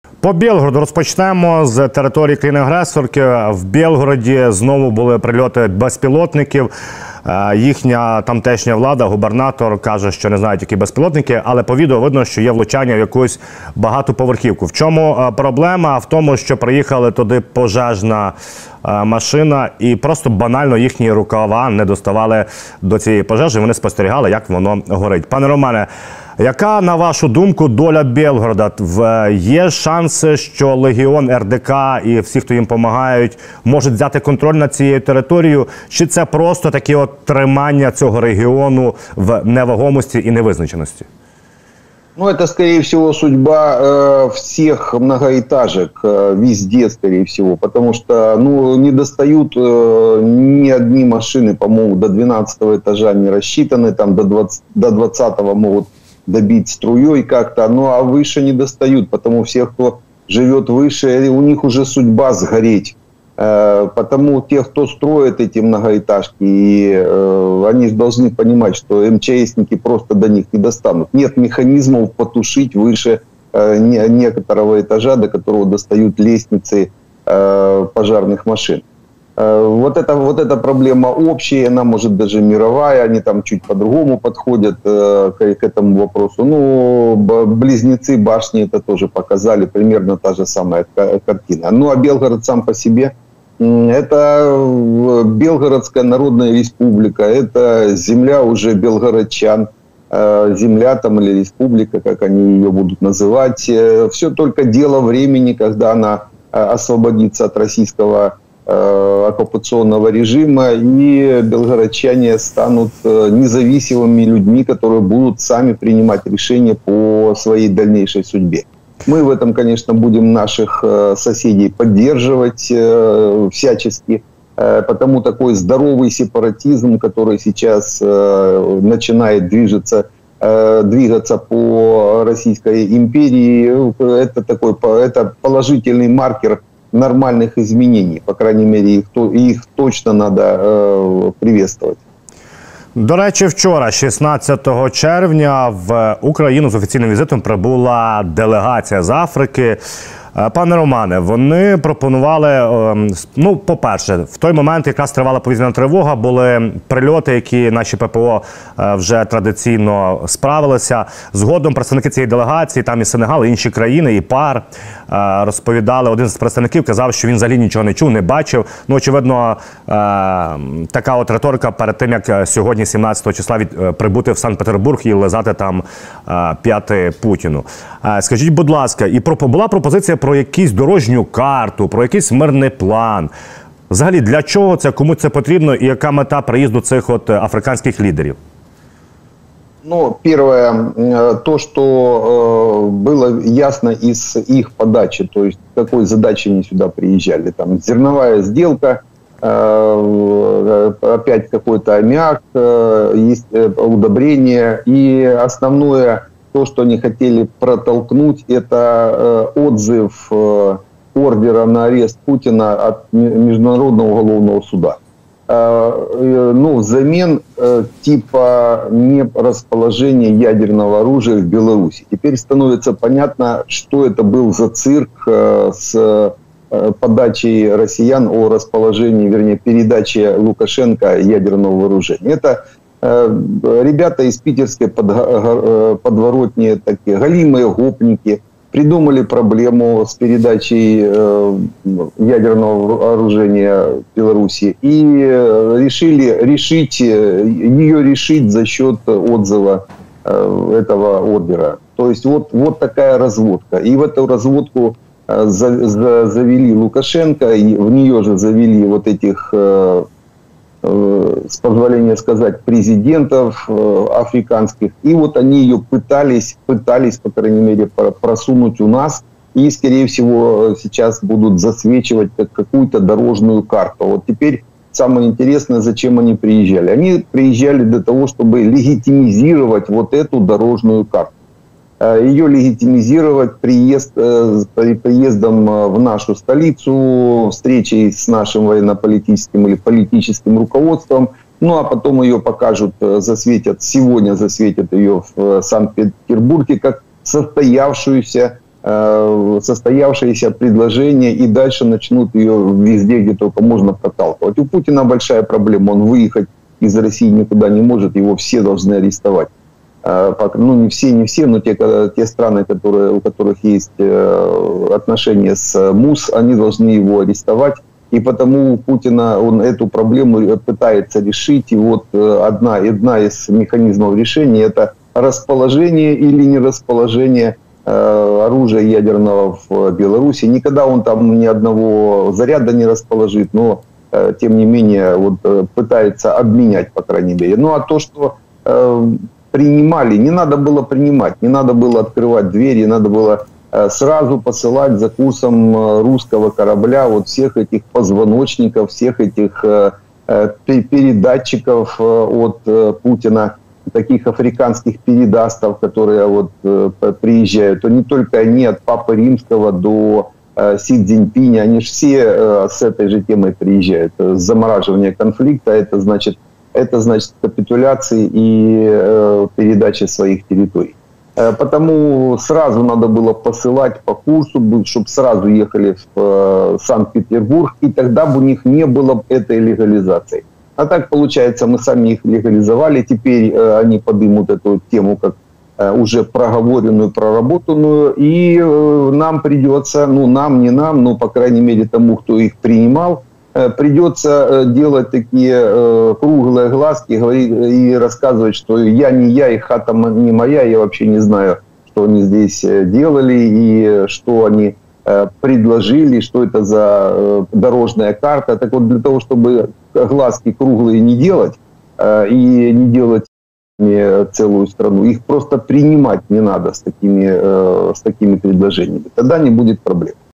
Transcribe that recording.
По Білгороду розпочнемо з території країни-агресорки. В Білгороді знову були прильоти безпілотників. Їхня тамтешня влада, губернатор, каже, що не знають, які безпілотники, але по відео видно, що є влучання в якусь багатоповерхівку. В чому проблема? В тому, що приїхали туди пожежна машина і просто банально їхні рукава не доставали до цієї пожежі. Вони спостерігали, як воно горить. Пане Романе, яка, на вашу думку, доля Білгорода? Є шанси, що Легіон, РДК і всі, хто їм допомагають, можуть взяти контроль над цією територією? Чи це просто таке от тримання цього регіону в невагомості і невизначеності? Ну, это, скорее всего, судьба всех многоэтажек, везде, скорее всего, потому что, ну, не достают ни одни машины, по-моему, до 12-го этажа не рассчитаны, там до 20-го могут добить струей как-то, ну, а выше не достают, потому все, кто живет выше, у них уже судьба сгореть. Потому те, кто строит эти многоэтажки, они должны понимать, что МЧСники просто до них не достанут. Нет механизмов потушить выше некоторого этажа, до которого достают лестницы пожарных машин. Вот эта проблема общая, она может даже мировая, они там чуть по-другому подходят к этому вопросу. Ну, близнецы башни это тоже показали, примерно та же самая картина. Ну, а Белгород сам по себе, это Белгородская Народная Республика, это земля уже белгородчан, земля там или республика, как они ее будут называть. Все только дело времени, когда она освободится от российского оккупационного режима, и белгородчане станут независимыми людьми, которые будут сами принимать решения по своей дальнейшей судьбе. Мы в этом, конечно, будем наших соседей поддерживать всячески, потому такой здоровый сепаратизм, который сейчас начинает двигаться по Российской империи, это положительный маркер нормальных изменений. По крайней мере, их точно надо приветствовать. До речі, вчора, 16 червня, в Україну з офіційним візитом прибула делегація з Африки. Пане Романе, вони пропонували, ну, по-перше, в той момент якраз тривала повітряна тривога, були прильоти, які наші ППО вже традиційно справилися. Згодом представники цієї делегації, там і Сенегал, і інші країни, і ПАР, розповідали, один з представників казав, що він взагалі нічого не чув, не бачив. Ну, очевидно, така от риторика перед тим, як сьогодні, 17 числа, прибути в Санкт-Петербург і лизати там п'яти Путіну. Скажіть, будь ласка, і була пропозиція про якусь дорожню карту, про якийсь мирний план. Взагалі, для чого це, кому це потрібно і яка мета приїзду цих от африканських лідерів? Ну, первое, то, что было ясно из их подачи, то есть какой задачей они сюда приезжали. Там зерновая сделка, опять какой-то аммиак, есть удобрение. И основное, то, что они хотели протолкнуть, это отзыв ордера на арест Путина от Международного уголовного суда. Ну, взамен типа нерасположения ядерного оружия в Беларуси. Теперь становится понятно, что это был за цирк с подачей россиян о расположении, вернее, передаче Лукашенко ядерного вооружения. Это ребята из питерской подворотни, такие галимые гопники, придумали проблему с передачей ядерного вооружения в Беларуси и решили ее решить за счет отзыва этого ордера. То есть вот такая разводка. И в эту разводку завели Лукашенко, и в нее же завели вот этих, с позволения сказать, президентов африканских. И вот они ее пытались, по крайней мере, просунуть у нас. И, скорее всего, сейчас будут засвечивать какую-то дорожную карту. Вот теперь самое интересное, зачем они приезжали. Они приезжали для того, чтобы легитимизировать вот эту дорожную карту. Ее легитимизировать приездом в нашу столицу, встречей с нашим военно-политическим или политическим руководством. Ну, а потом ее покажут, сегодня засветят ее в Санкт-Петербурге как состоявшуюся состоявшееся предложение и дальше начнут ее везде, где только можно, проталкивать. У Путина большая проблема, он выехать из России никуда не может, его все должны арестовать. Ну, не все, но те страны, у которых есть отношения с МУС, они должны его арестовать. И потому у Путина он эту проблему пытается решить. И вот одна из механизмов решения – это расположение или не расположение оружия ядерного в Беларуси. Никогда он там ни одного заряда не расположит, но тем не менее вот, пытается обменять, по крайней мере. Ну а то, что принимали, не надо было принимать, не надо было открывать двери, надо было сразу посылать за курсом русского корабля вот всех этих позвоночников, всех этих передатчиков от Путина, таких африканских передастов, которые вот приезжают, то не только они, от Папы Римского до Си Цзиньпиня, они же все с этой же темой приезжают. Замораживание конфликта, это значит капитуляции и передачи своих территорий. Потому сразу надо было посылать по курсу, чтобы сразу ехали в Санкт-Петербург, и тогда бы у них не было этой легализации. А так, получается, мы сами их легализовали, теперь они поднимут эту тему как уже проговоренную, проработанную, и нам придется, ну нам, не нам, но по крайней мере тому, кто их принимал, придется делать такие круглые глазки и рассказывать, что я не я, и хата не моя, я вообще не знаю, что они здесь делали и что они предложили, что это за дорожная карта. Так вот, для того, чтобы глазки круглые не делать и не делать целую страну, их просто принимать не надо с такими предложениями. Тогда не будет проблем.